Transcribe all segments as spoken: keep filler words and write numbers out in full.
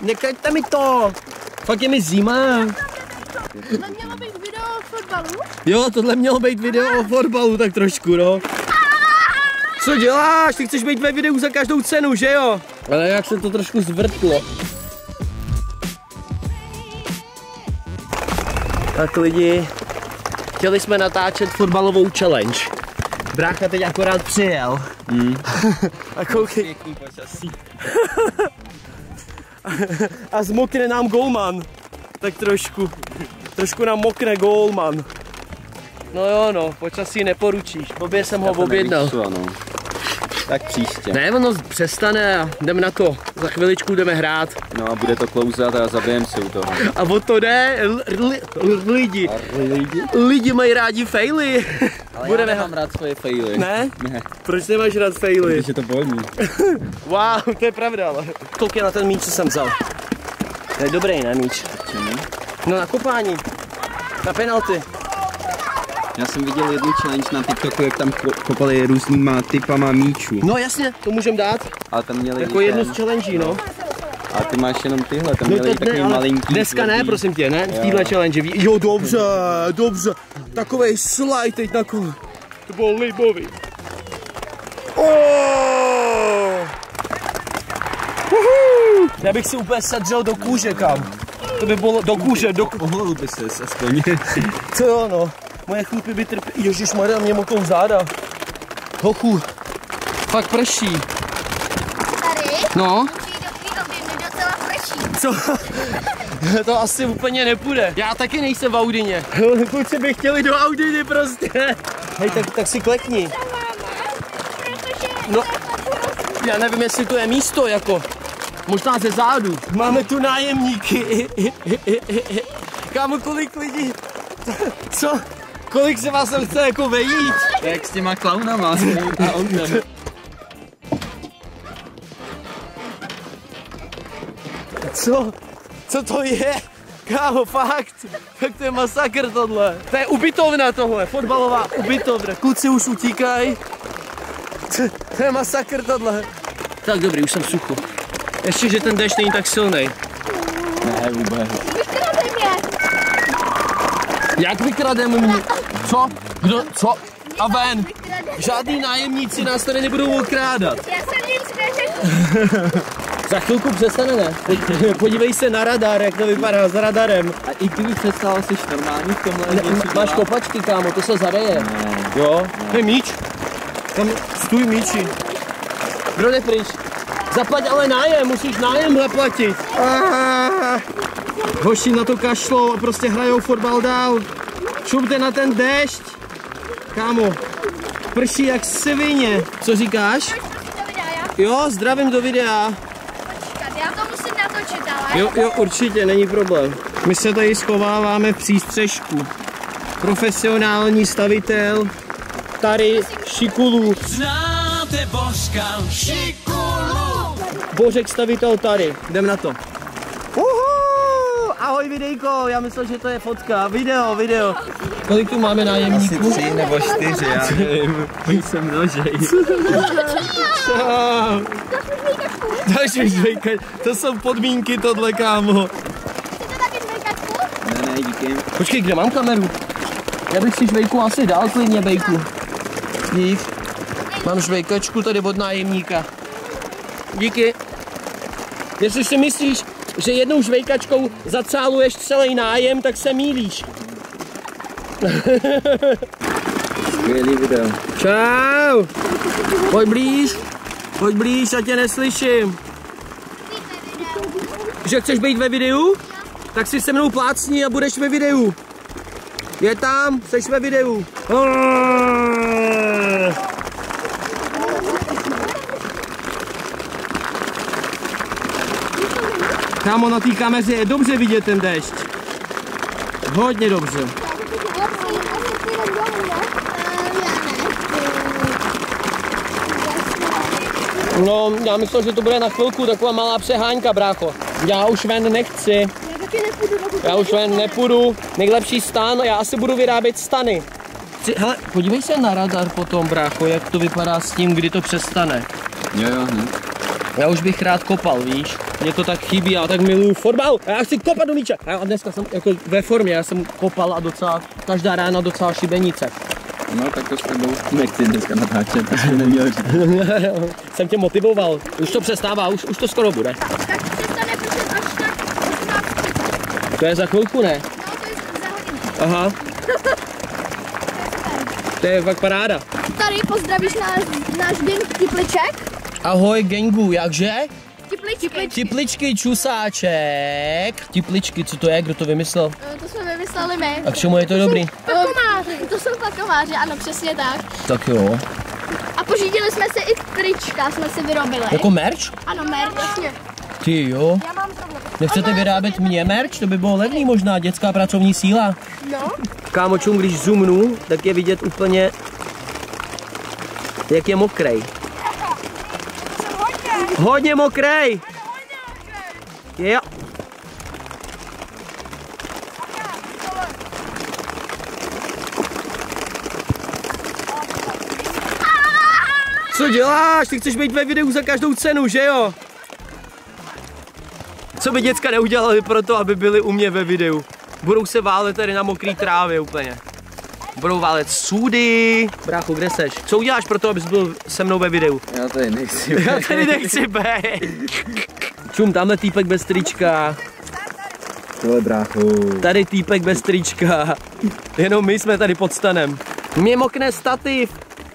nekaďte mi to. Fakt je mi zima. Tohle mělo být video o fotbalu? Jo, tohle mělo být video o fotbalu, tak trošku, no. Co děláš? Ty chceš být ve videu za každou cenu, že jo? Ale jak se to trošku zvrtlo. Tak lidi, chtěli jsme natáčet fotbalovou challenge. Brácha teď akorát přijel. Mm. A koukej. A zmokne nám golman. Tak trošku. Trošku nám mokne golman. No jo no, počasí neporučíš. Blbě jsem ho objednal. No. Tak příště. Ne, ono přestane a jdeme na to. Za chviličku jdeme hrát. No a bude to klouzat a zabijem se u toho. A o to jde, l l lidi. Lidi? Lidi mají rádi faily. Ale budeme já nemám rád svoje faily. Ne? Ne. Proč nemáš rád faily? Protože to bolí. Wow, to je pravda, ale. Koukej na ten míč, co jsem vzal. To je dobrý, ne, míč? No na kopání. Na penalty. Já jsem viděl jednu challenge na TikToku, jak tam kopali různýma typama míčů. No jasně, to můžem dát. Ale tam měli jako jednu z challenge, no. A ty máš jenom tyhle, tam No měli to takový ne, malinký. dneska ne, prosím tě, ne? V téhle challenge. Jo, dobře, dobře. Takovej slide teď na kole. To bylo libový. Oh! Já bych si úplně sedřel do kůže, kam. To by bylo do kůže, do kůže. Pohlul by ses aspoň. Co jo, no. Moje chlupy by trpěly. Ježišmarja, mě mokou záda. Hochu. Fakt prší. Tady? No. Přijde takový objem, docela prší. Co? To asi úplně nepůjde. Já taky nejsem v Audině. Kluci by chtěli do Audiny prostě. Hej, tak, tak si klekni. No, já nevím, jestli to je místo, jako. Možná ze zádu. Máme tu nájemníky. Kámo, kolik lidí? Co? Kolik se vás tam chce jako vejít? Jak s těma klaunama a autem. Co? Co to je? Kámo, fakt. Tak to je masakr tohle. To je ubytovna tohle, fotbalová ubytovna. Kluci už utíkají. To je masakr tohle. Tak dobrý, už jsem sucho. Ještě, že ten déšť není tak silný. Ne, vůbec. Vykradej mě. Jak vykrademe mě? Co? Kdo? Co? A ven. Žádný nájemníci nás tady nebudou okrádat. Já jsem nic neřekl. Za chvilku přestane, ne? Podívej se na radar, jak to vypadá s radarem. A i kdyby přestal, jsi normální v tomhle Ne, máš kopačky, kámo, to se zareje. Ne. Jo, to je míč. Tam stůj míči. Kdo jde pryč? Zaplať ale nájem, musíš nájem zaplatit. Ah, hoši na to kašlou a prostě hrajou fotbal dál. Šupte na ten déšť. Kámo, prší jak svině. Co říkáš? Jo, zdravím do videa. Já to musím natočit, ale... Jo, jo, určitě, není problém. My se tady schováváme v přístřežku. Profesionální stavitel tady Šikulu. Znáte Božka Šikulu? Božek stavitel tady. Jdem na to. Uhu, ahoj videjko, já myslel, že to je fotka. Video, video. Kolik tu máme nájemníků? Asi tři nebo čtyři, já nevím. Oni se množej. Další žvejkač. To jsou podmínky tohle, kámo. Chcete taky žvejkačku? Ne, ne, díky. Počkej, kde mám kameru? Já bych si žvejku asi dal klidně, bejku. Dík. Mám žvejkačku tady od nájemníka. Díky. Jestli si myslíš, že jednou žvejkačkou zacáluješ celý nájem, tak se mýlíš. Skvělý video. Čau. Pojď blíž. Pojď blíž, já tě neslyším. Že chceš být ve videu? Tak si se mnou plácni a budeš ve videu. Je tam, seš ve videu. Kámo, na té kameře je dobře vidět ten déšť. Hodně dobře. No, já myslel, že to bude na chvilku taková malá přehánka, brácho. Já už ven nechci. Já už ven nepůjdu. Nejlepší stan, já asi budu vyrábět stany. Chci, hele, podívej se na radar potom, brácho, jak to vypadá s tím, kdy to přestane. Jo, jo, hned. Já už bych rád kopal, víš? Mě to tak chybí, já tak miluju fotbal. A já chci kopat do míče. A já dneska jsem jako ve formě, já jsem kopal a docela, každá rána docela šibenice. No tak to s tebou nechci dneska natáčet, to jsem neměl říct. Jsem tě motivoval. Už to přestává, už, už to skoro bude. Tak přestane pršet až tak osmnáct. To je za chvilku, ne? No, to je za hodinu. Aha. To je fakt paráda. Tady pozdravíš náš, náš den Tipliček. Ahoj gengu, jakže? Tipličky. Tipličky, čusáček. Tipličky, co to je, kdo to vymyslel? Eh, To jsme vymysleli my. A k čemu je to dobrý? Pakomáři. To jsou pakomáři, ano, přesně tak. Tak jo. A pořídili jsme si i trička, jsme si vyrobili. Jako merch? Ano, mer, jasně. Ty jo. Já mám tohle. Nechcete vyrábět mě merch? To by bylo levný možná, dětská pracovní síla. No. Kámočům, když zoomnu, tak je vidět úplně, jak je mokrej. Hodně mokrej! Jo. Co děláš? Ty chceš být ve videu za každou cenu, že jo? Co by děcka neudělali pro to, aby byli u mě ve videu? Budou se válet tady na mokrý trávě úplně. Budou válet sudy. Brácho, kde seš? Co uděláš pro to, abys byl se mnou ve videu? Já tady nechci. Já tady nechci být. Čum, tamhle týpek bez trička. Tohle brácho. Tady týpek bez trička. Jenom my jsme tady pod stanem. Mě mokne stativ.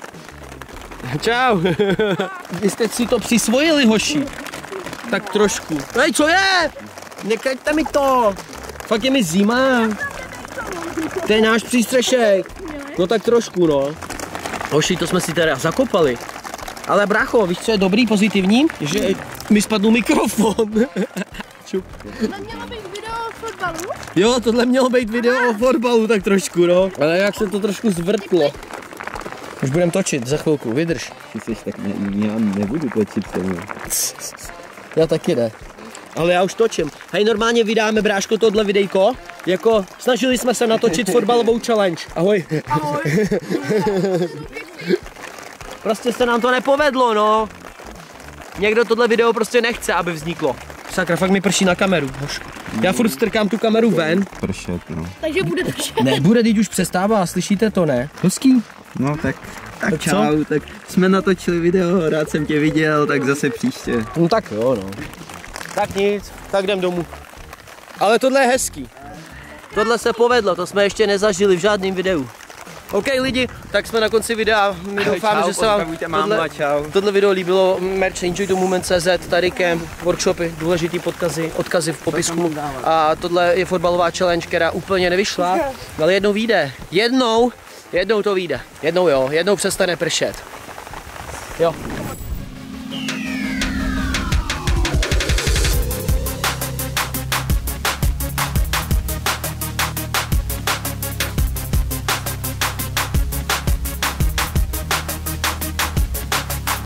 Čau. Vy jste si to přisvojili, hoši. Tak trošku. Hej, co je? Nekaďte mi to. Fakt je mi zima. To je náš přístřešek. No tak trošku, no. Hoši, to jsme si teda zakopali. Ale brácho, víš, co je dobrý, pozitivní? Že mi spadl mikrofon. Čup. To mělo být video o fotbalu. Jo, tohle mělo být video o fotbalu, tak trošku, no. Ale jak se to trošku zvrtlo. Už budem točit za chvilku, vydrž. Ty jsi tak ne, já nebudu točit s tebou. Já taky ne. Ale já už točím. Hej, normálně vydáme, bráško, tohle videjko. Jako, snažili jsme se natočit fotbalovou challenge. Ahoj. Ahoj. Prostě se nám to nepovedlo, no. Někdo tohle video prostě nechce, aby vzniklo. Sakra, fakt mi prší na kameru, hošku. Já furt strkám tu kameru ven. Pršet, no. Takže bude pršet. Nebude, teď už přestává, slyšíte to, ne? Hezký. No tak, tak Tak co? čau, tak jsme natočili video, rád jsem tě viděl, tak zase příště. No tak jo, no. Tak nic, tak jdem domů. Ale tohle je hezký. Tohle se povedlo, to jsme ještě nezažili v žádném videu. OK lidi, tak jsme na konci videa. My doufáme, Čau, že se vám pozdravujte mámu tohle, a čau. tohle video líbilo. Merch enjoy to moment tečka cé zet, tady camp, workshopy, důležitý podkazy, odkazy v popisku. A tohle je fotbalová challenge, která úplně nevyšla, ale jednou vyjde. Jednou, jednou to vyjde. Jednou jo, jednou přestane pršet. Jo.